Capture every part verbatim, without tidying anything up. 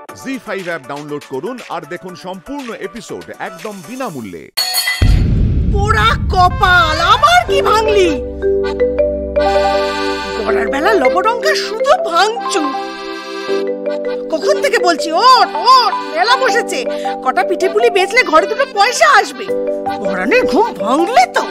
জি five app download করুন আর দেখুন সম্পূর্ণ এপিসোড একদম বিনামূল্যে। পোড়া কপাল, আমার কি ভাঙলি? গড়ার বেলা লবডঙ্কা শুধু ভাঙচু। কখন থেকে বলছি ওঠ ওঠ, মেলা বসেছে, কটা পিঠে পুলি বেচলে ঘরে দুটো পয়সা আসবে। ঘরানের ঘুম ভাঙলে তো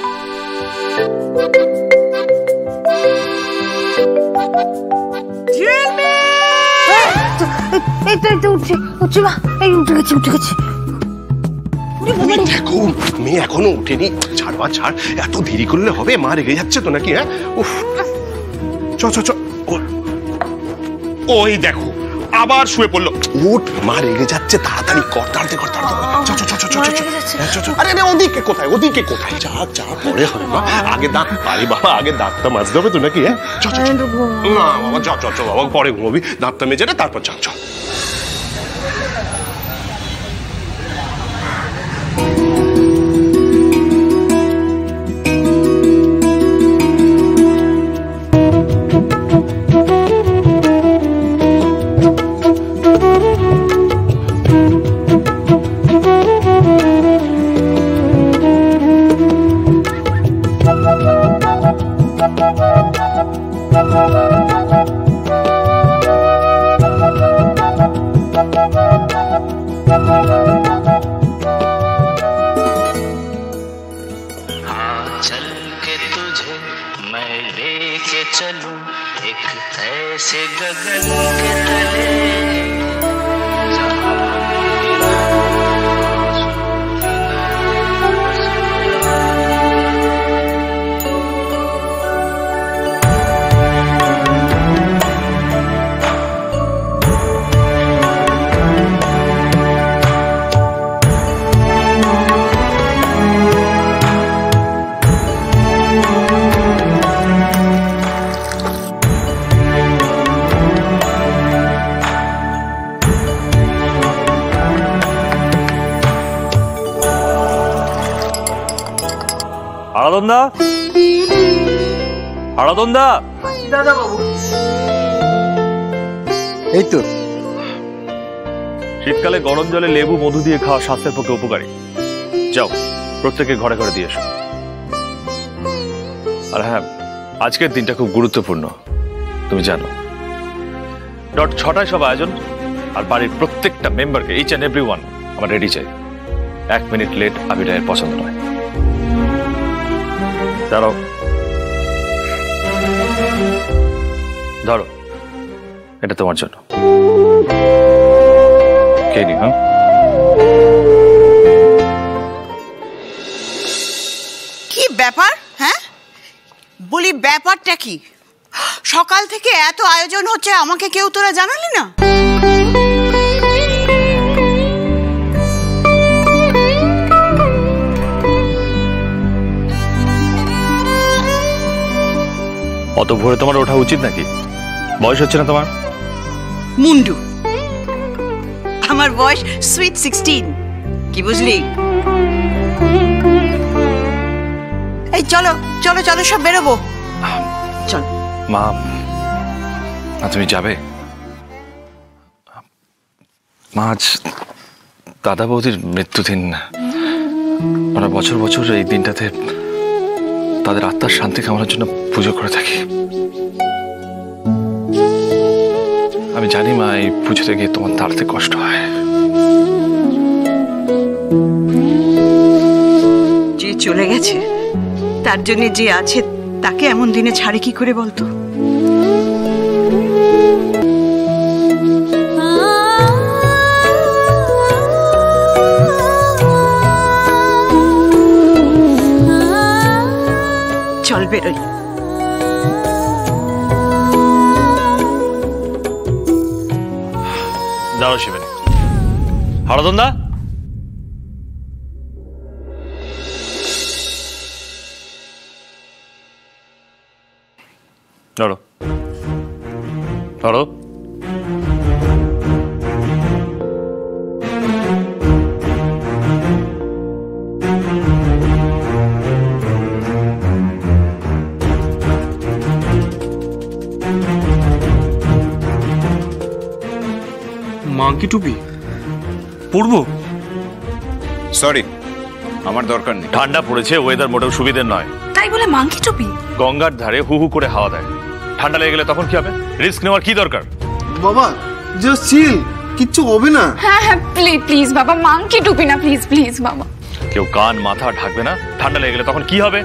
মেয়ে এখনো উঠেনি, ছাড়বা ছাড়, এত দেরি করলে হবে? মা রেগে যাচ্ছে তো নাকি? হ্যাঁ, উফ, চ চ চ, ওই দেখো আবার শুয়ে পড়লো। উঠ, মা রেগে যাচ্ছে, তাড়াতাড়ি কর, তাড়াতাড়ি কর, তাড়াতাড়ি। আরে আরে, ওদিকে কোথায়, ওদিকে কোথায়? যা যা, পরে হবে মা, আগে দাঁত, আরে বাবা আগে দাঁতটা মাজতে হবে তো নাকি? হ্যাঁ, চ চ, না বাবা, চ চ চ বাবা, পরে ঘুমাবি, দাঁতটা মেজে নে, তারপর চ চ। चलूं एक ऐसे गगन के तले হারাদন্দা, হারাদন্দা, দাদা বাবু। এই তো শীতকালে গরম জলে লেবু মধু দিয়ে খাওয়া স্বাস্থ্যের পক্ষে উপকারী। যাও, প্রত্যেকে ঘরে ঘরে দিয়ে এসো। আর হ্যাঁ, আজকের দিনটা খুব গুরুত্বপূর্ণ, তুমি জানো। ডট ছটায় সব আয়োজন, আর বাড়ির প্রত্যেকটা মেম্বারকে, ইচ অ্যান্ড এভরি ওয়ান, আমার রেডি চাই। এক মিনিট লেট আবিরের পছন্দ নয়। দাঁড়াও, ধরো, এটা তোমার জন্য। কে নি? হ্যাঁ, কি ব্যাপার? হ্যাঁ বলি, ব্যাপারটা কি? সকাল থেকে এত আয়োজন হচ্ছে, আমাকে কেউ তোরা জানালি না? অত ভোরে তোমার ওঠা উচিত নাকি? বয়স হচ্ছে না তোমার? মুন্ডু, আমার বয়স সুইট সিক্সটিন, কি বুঝলি? এই চলো চলো চলো, সব বেরোবো, চল। মা, তুমি যাবে? মা, আজ দাদা বৌদির মৃত্যুদিন। আমরা বছর বছর এই দিনটাতে তাদের আত্মার শান্তি কামনার জন্য পুজো করে থাকি। আমি জানি মা, এই পুজোতে গিয়ে তোমার তাড়াতে কষ্ট হয়। যে চলে গেছে, তার জন্য যে আছে, তাকে এমন দিনে ছাড়ে কি করে বলতো? চল বেরোই। দাঁড়াও শিবেন। হারাদন্দা, ধরো ধরো। মাংকি টুপি পরবো? সরি, আমার দরকার নেই। ঠান্ডা পড়েছে, ওয়েদার মোটেও সুবিধের নয়। তাই বলে মাংকি টুপি? গঙ্গার ধারে হু হু করে হাওয়া দেয়, ঠান্ডা লেগে গেলে তখন কি হবে? রিস্ক নেওয়ার কি দরকার? বাবা জাস্ট চিল, কিচ্ছু হবে না। হ্যাঁ হ্যাঁ প্লিজ প্লিজ বাবা, মাংকি টুপি না, প্লিজ প্লিজ বাবা। কেউ কান মাথা ঢাকবে না, ঠান্ডা লেগে গেলে তখন কি হবে?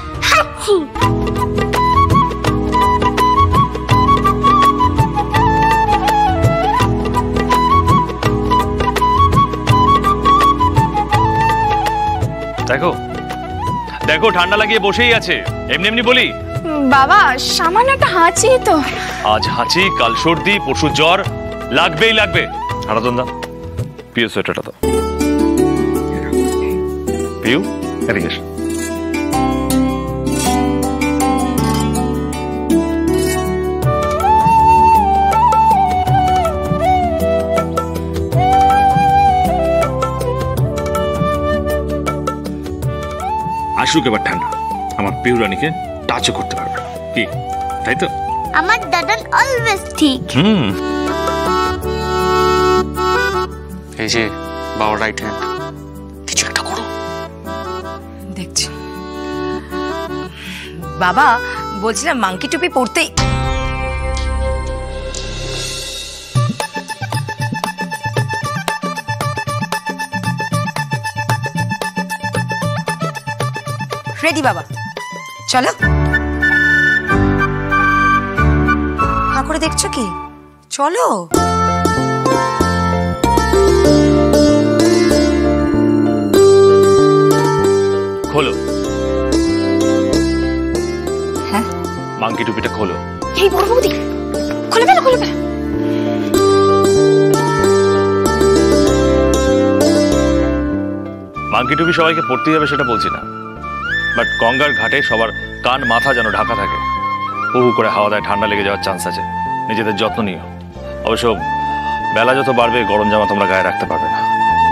দেখো দেখো ঠান্ডা লাগিয়ে বসেই আছে, এমনি এমনি বলি। বাবা সামান্য একটা হাঁচি তো। আজ হাঁচি, কাল সর্দি, পরশু জ্বর, লাগবেই লাগবে। হারাদন দা, পিউ সোয়েটারটা দাও। পিউ এদিকে এসো। আসুক এবার ঠান্ডা, আমার পিউ রানীকে টাচও করতে পারবে কি, তাই তো? আমার দাদা অলওয়েজ ঠিক। হুম, এই যে বাবা রাইট হ্যান্ড, কিছু একটা করো। দেখছি বাবা, বলছিলাম মাংকি টুপি পরতেই রেডি। বাবা চলো। হা করে দেখছো কি? চলো। খোলো। হ্যাঁ মাংকি টুপিটা খোলো। এই বড় বৌদি, খুলে ফেলো খুলে ফেলো। মাংকি টুপি সবাইকে পরতেই হবে সেটা বলছি না, বাট গঙ্গার ঘাটে সবার কান মাথা যেন ঢাকা থাকে। হু হু করে হাওয়া দেয়, ঠান্ডা লেগে যাওয়ার চান্স আছে, নিজেদের যত্ন নিও। অবশ্য বেলা যত বাড়বে গরম জামা তোমরা গায়ে রাখতে পারবে না।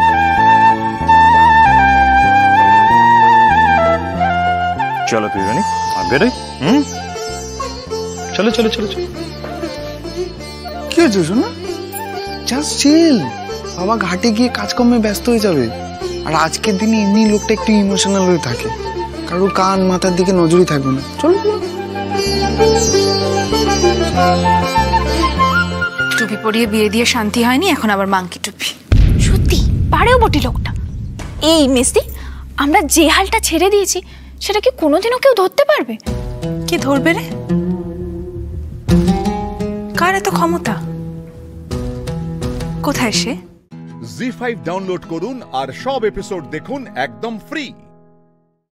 চলো পিউরানি, বেরোই। হুম, চলো চলো চলো চলো। কি হয়েছে শোনা? জাস্ট চিল, বাবা ঘাটে গিয়ে কাজকর্মে ব্যস্ত হয়ে যাবে। আর আজকের দিনে এমনি লোকটা একটু ইমোশনাল হয়ে থাকে, কারো কান মাথার দিকে নজরই থাকবে না। চলো। টুপি পরিয়ে বিয়ে দিয়ে শান্তি হয়নি, এখন আবার মাংকি টুপি। সত্যি পারেও বটে লোকটা। এই মিস্তি, আমরা যে হালটা ছেড়ে দিয়েছি সেটা কি কোনোদিনও কেউ ধরতে পারবে? কি ধরবে রে? কার এত ক্ষমতা? কোথায় সে? জি ফাইভ ডাউনলোড করুন আর সব এপিসোড দেখুন একদম ফ্রি।